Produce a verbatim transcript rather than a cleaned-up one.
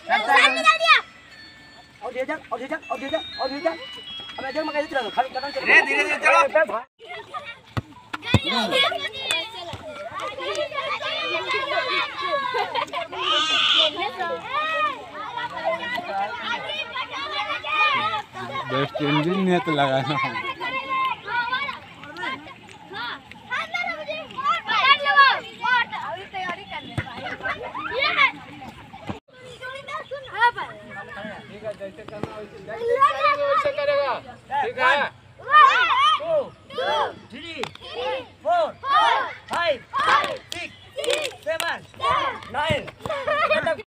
निकाल दिया। और दे जा और दे जा और दे जा और दे जा। अब इधर मत चला खाली कदम चल। धीरे धीरे धीरे चलो। बेस्ट इंजन नहीं तो लगाना। ठीक है जैसे करना वैसे करेगा। ठीक है। To three four five